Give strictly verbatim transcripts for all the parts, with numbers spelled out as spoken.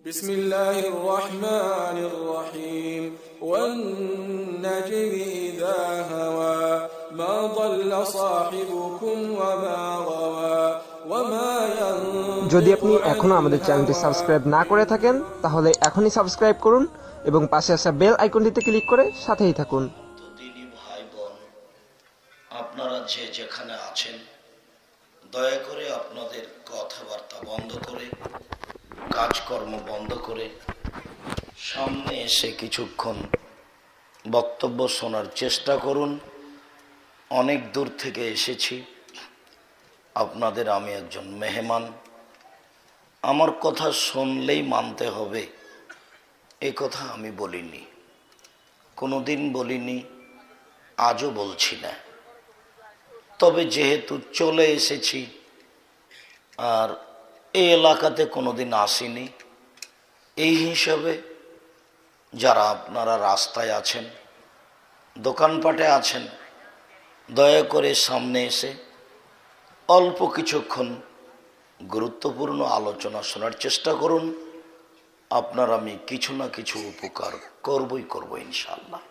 بسم الله الرحمن الرحيم والنجم إذا هوى ما ضل صاحبكم وما غوى وما যদি আপনি ينطق عن এখনো আমাদের চ্যানেলটি الهوى সাবস্ক্রাইব না করে থাকেন তাহলে এখনই সাবস্ক্রাইব করুন এবং পাশে আসা বেল আইকনটিতে ক্লিক করে সাথেই থাকুন। তো দিনী ভাই বোন, আপনারা যে যেখানে আছেন দয়া করে আপনাদের কথাবার্তা বন্ধ করে কাজকর্ম বন্ধ করে সামনে এসে কিছুক্ষণ বক্তব্য শোনার চেষ্টা করুন। অনেক দূর থেকে এসেছি, আপনাদের আমি একজন মেহমান, আমার কথা শুনলেই মানতে হবে এ কথা আমি বলিনি, কোনোদিন বলিনি, আজও বলছি না। তবে যেহেতু চলে এসেছি আর এই এলাকাতে কোনোদিন আসিনি, এই হিসাবে যারা আপনারা রাস্তায় আছেন, দোকানপাটে আছেন, দয়া করে সামনে এসে অল্প কিছুক্ষণ গুরুত্বপূর্ণ আলোচনা শোনার চেষ্টা করুন। আপনার আমি কিছু না কিছু উপকার করবই করব ইনশাআল্লাহ।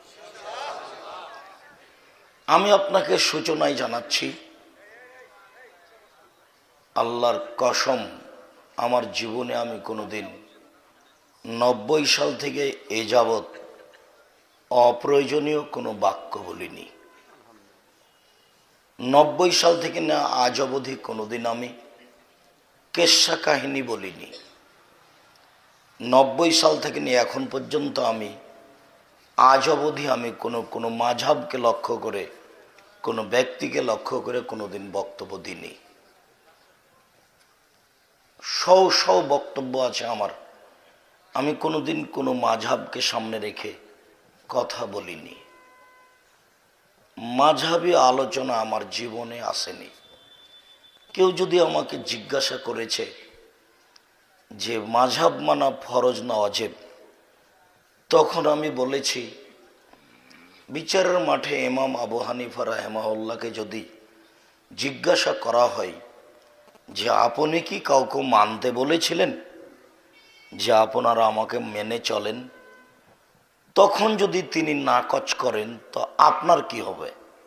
আমি আপনাকে সূচনায় জানাচ্ছি, আল্লাহর কসম, আমার জীবনে আমি কোনোদিন নব্বই সাল থেকে এ যাবৎ অপ্রয়োজনীয় কোনো বাক্য বলিনি। নব্বই সাল থেকে না আজ অবধি কোনোদিন আমি কেচ্ছা কাহিনী বলিনি। নব্বই সাল থেকে নিয়ে এখন পর্যন্ত আমি আজ অবধি আমি কোনো কোনো মাযহাবকে লক্ষ্য করে, কোনো ব্যক্তিকে লক্ষ্য করে কোনোদিন বক্তব্য দিইনি। শও শও বক্তব্য আছে আমার, আমি কোনোদিন কোনো মাযহাবকে সামনে রেখে কথা বলিনি। মাযহাবী আলোচনা আমার জীবনে আসেনি। কেউ যদি আমাকে জিজ্ঞাসা করেছে যে মাযহাব মানা ফরজ না ওয়াজিব, তখন আমি বলেছি, বিচারের মাঠে ইমাম আবু হানিফা রাহিমাহুল্লাহকে যদি জিজ্ঞাসা করা হয় যে আপনি কি কাউকে মানতে বলেছিলেন যে আপনারা আমাকে মেনে চলেন, তখন যদি তিনি নাকচ করেন তো আপনার কি হবে?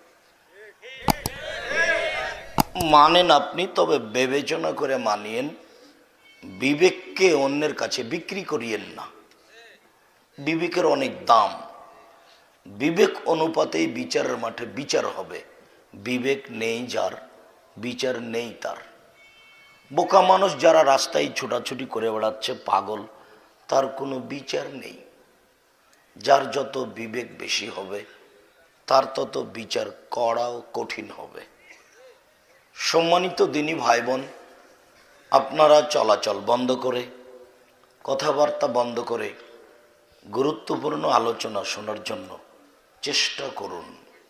মানেন আপনি, তবে বিবেচনা করে মানিয়েন, বিবেককে অন্যের কাছে বিক্রি করিয়েন না। বিবেকের অনেক দাম, বিবেক অনুপাতেই বিচারের মাঠে বিচার হবে। বিবেক নেই যার, বিচার নেই তার। বোকা মানুষ যারা রাস্তায় ছোটাছুটি করে বেড়াচ্ছে, পাগল, তার কোনো বিচার নেই। যার যত বিবেক বেশি হবে তার তত বিচার কড়া ও কঠিন হবে। সম্মানিত দিনী ভাই বোন, আপনারা চলাচল বন্ধ করে, কথাবার্তা বন্ধ করে গুরুত্বপূর্ণ আলোচনা শোনার জন্য চেষ্টা করুন।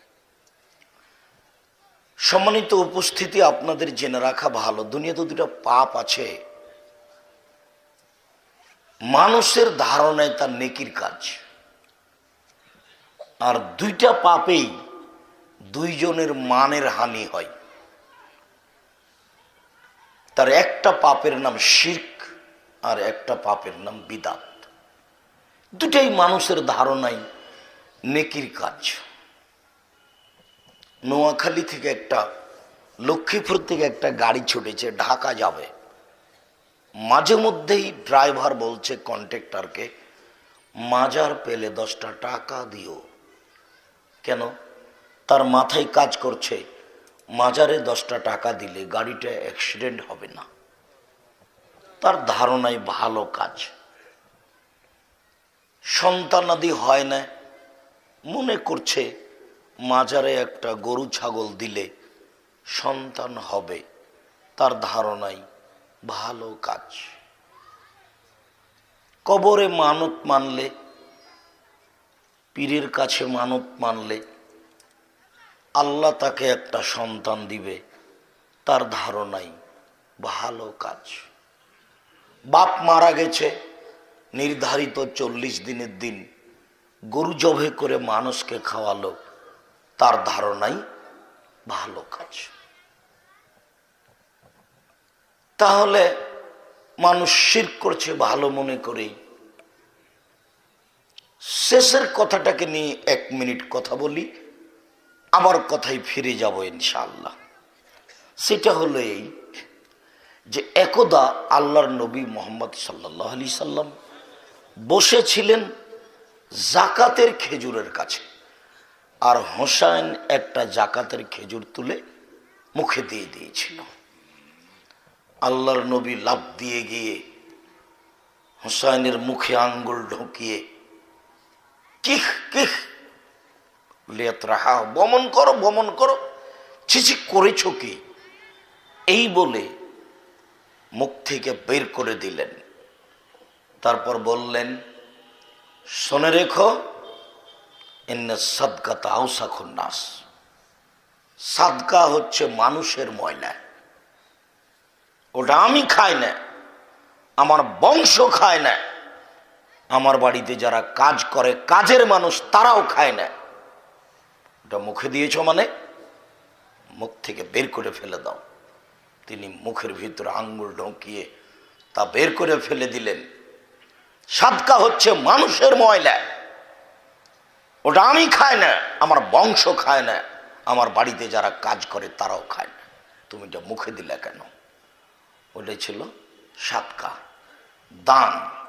সম্মানিত উপস্থিতি, আপনাদের জেনে রাখা ভালো, দুনিয়াতে দুটা পাপ আছে। মানুষের ধারণায় তার নেকির কাজ, আর দুইটা পাপেই দুইজনের মানের হানি হয়। তার একটা পাপের নাম শিরক আর একটা পাপের নাম বিদআত। দুটাই মানুষের ধারণায় নেকির কাজ। নোয়াখালী থেকে একটা, লক্ষ্মীপুর থেকে একটা গাড়ি ছুটেছে, ঢাকা যাবে। মাঝে মধ্যেই ড্রাইভার বলছে কন্ট্রাক্টরকে, মাজার পেলে দশটা টাকা দিও। কেন? তার মাথায় কাজ করছে মাজারে দশটা টাকা দিলে গাড়িটা অ্যাক্সিডেন্ট হবে না। তার ধারণায় ভালো কাজ। সন্তানাদি হয় না, মনে করছে মাজারে একটা গরু ছাগল দিলে সন্তান হবে, তার ধারণায় ভালো কাজ। কবরে মানত মানলে, পীরের কাছে মানত মানলে আল্লাহ তাকে একটা সন্তান দিবে, তার ধারণাই ভালো কাজ। বাপ মারা গেছে, নির্ধারিত চল্লিশ দিনের দিন গরু জবে করে মানুষকে খাওয়ালো, তার ধারণাই ভালো কাজ। তাহলে মানুষ শিরক করছে ভালো মনে করেই। শেষের কথাটাকে নিয়ে এক মিনিট কথা বলি, আবার কথায় ফিরে যাব ইনশাআল্লাহ। সেটা হলো এই যে একদা আল্লাহর নবী মুহাম্মদ সাল্লাল্লাহু আলাইহি সাল্লাম বসেছিলেন জাকাতের খেজুরের কাছে, আর হোসাইন একটা জাকাতের খেজুর তুলে মুখে দিয়ে দিয়েছিল। আল্লাহর নবী লাফ দিয়ে গিয়ে হোসাইনের মুখে আঙ্গুল ঢুকিয়ে কিখ কিখ লিয়াতরাহা, বমন করো বমন করো, ছিছি করেছো কি, এই বলে মুখ থেকে বের করে দিলেন। তারপর বললেন, শুনে রেখো, ইন্না সাদকাতা আওসাখুন নাস, সাদকা হচ্ছে মানুষের ময়লা। ওটা আমি খাই না, আমার বংশ খায় না, আমার বাড়িতে যারা কাজ করে কাজের মানুষ তারাও খায় না। ওটা মুখে দিয়েছ মানে মুখ থেকে বের করে ফেলে দাও। তিনি মুখের ভিতরে আঙ্গুল ঢুকিয়ে তা বের করে ফেলে দিলেন। সাদকা হচ্ছে মানুষের ময়লা, ওটা আমি খাই না, আমার বংশ খায় না, আমার বাড়িতে যারা কাজ করে তারাও খায় না, তুমি এটা মুখে দিলে কেন? ওটাই ছিল সাদকা, দান।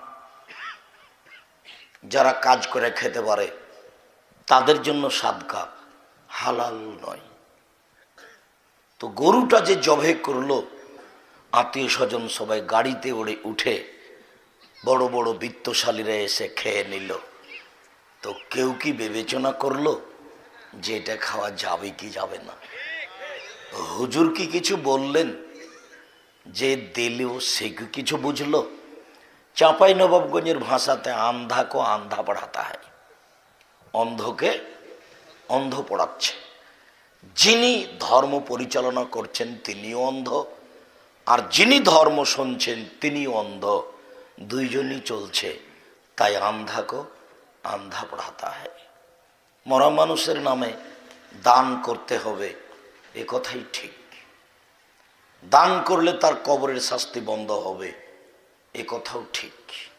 যারা কাজ করে খেতে পারে তাদের জন্য সাদকা হালাল নয়। তো গরুটা যে জবে করলো, আত্মীয় স্বজন সবাই গাড়িতে ওড়ে উঠে বড় বড় বিত্তশালীরা এসে খেয়ে নিল। তো কেউ কি বিবেচনা করলো যে এটা খাওয়া যাবে কি যাবে না? হুজুর কি কিছু বললেন যে দিলেও সে কি কিছু বুঝলো? চাঁপাই নবাবগঞ্জের ভাষাতে আন্ধা কো আন্ধা পড়াতা হয়, অন্ধকে অন্ধ পড়াচ্ছে। যিনি ধর্ম পরিচালনা করছেন তিনিও অন্ধ, আর যিনি ধর্ম শুনছেন তিনিও অন্ধ, দুইজনই চলছে। তাই আন্ধা কো আন্ধা পড়াতা হয়। মরা মানুষের নামে দান করতে হবে, এ কথাই ঠিক। দান করলে তার কবরের শাস্তি বন্ধ হবে, এ কথাও ঠিক।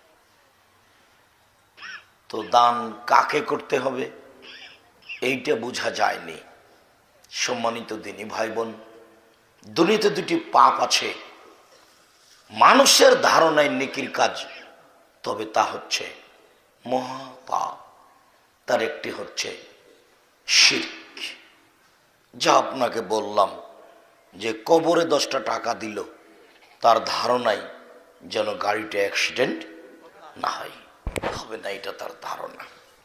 তো দান কাকে করতে হবে এইটা বোঝা যায়নি। সম্মানিত দিনী ভাই বোন, দুনিয়াতে দুটি পাপ আছে মানুষের ধারণায় নেকির কাজ, তবে তা হচ্ছে মহাপাপ। তার একটি হচ্ছে শিরক। যা আপনাকে বললাম যে কবরে দশটা টাকা দিল, তার ধারণায় যেন গাড়িটা অ্যাক্সিডেন্ট না হয়, হবে না, এটা তার ধারণা।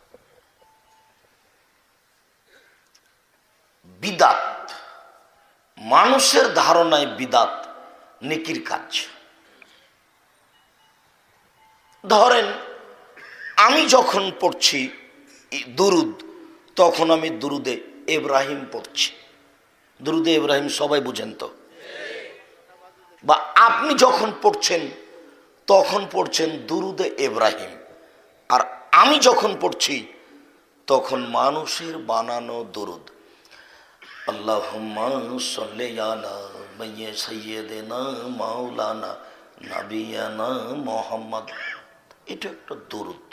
বিদাত, মানুষের ধারণায় বিদাত নেকির কাজ। ধরেন আমি যখন পড়ছি দুরুদ, তখন আমি দুরুদে ইব্রাহিম পড়ছি। দুরুদে ইব্রাহিম সবাই বুঝেন তো? বা আপনি যখন পড়ছেন তখন পড়ছেন দুরুদে ইব্রাহিম, আর আমি যখন পড়ছি তখন মানুষের বানানো দুরুদ। আল্লাহুম্মা সাল্লি আলা সাইয়্যিদিনা মাওলানা নাবিয়ানা মুহাম্মদ, এটা একটা দুরুদ।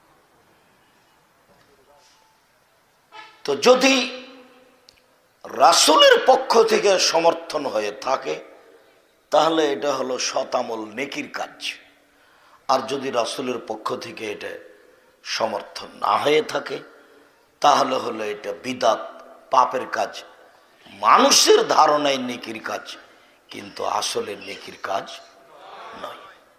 তো যদি রাসূলের পক্ষ থেকে সমর্থন হয়ে থাকে তাহলে এটা হলো শতামল নেকির কাজ। আর যদি রাসূলের পক্ষ থেকে এটা সমর্থন না হয়ে থাকে তাহলে হলো এটা বিদাত, পাপের কাজ। মানুষের ধারণায় নেকির কাজ, কিন্তু আসলে নেকির কাজ নয়।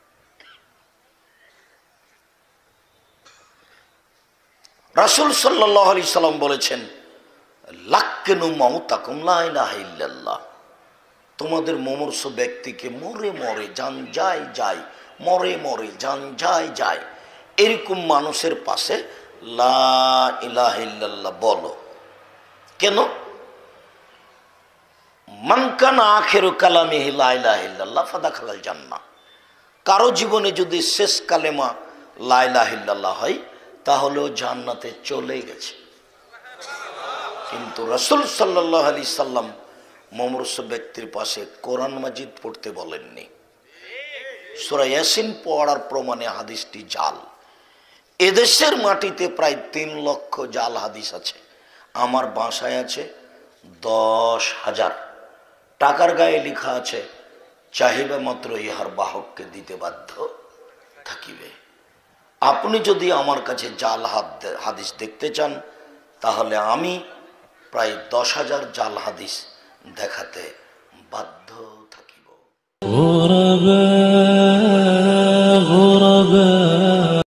রাসূল সাল্লাল্লাহু আলাইহি সাল্লাম বলেছেন, লাক্কিনু মাউতাকুম লা ইলাহা ইল্লাল্লাহ, তোমাদের মুমূর্ষ ব্যক্তিকে মরে মরে জান যায় যায়, মরে মরে জান যায় যায়, এরকম মানুষের পাশে লা ইলাহা ইল্লাল্লাহ বলো। কেন? মান কানা আখিরু কালামিহি লা ইলাহা ইল্লাল্লাহ ফাদাখালাল জান্নাহ, কারো জীবনে যদি শেষ কালেমা লা ইলাহা ইল্লাল্লাহ হয় তাহলেও জান্নাতে চলে গেছে। কিন্তু রাসূল সাল্লাল্লাহু আলাইহি সাল্লাম মুমূর্ষ ব্যক্তির পাশে কোরআন মাজিদ পড়তে বলেননি। সূরা ইয়াসিন পড়ার প্রমাণে হাদিসটি জাল। এদেশের মাটিতে প্রায় তিন লক্ষ জাল হাদিস আছে, আমার বাসায় আছে দশ হাজার। টাকার গায়ে লেখা আছে চাহিবে মাত্র ইহার বাহককে দিতে বাধ্য থাকিবে। আপনি যদি আমার কাছে জাল হাদিস দেখতে চান তাহলে আমি প্রায় দশ হাজার জাল হাদিস দেখাতে বাধ্য থাকিব।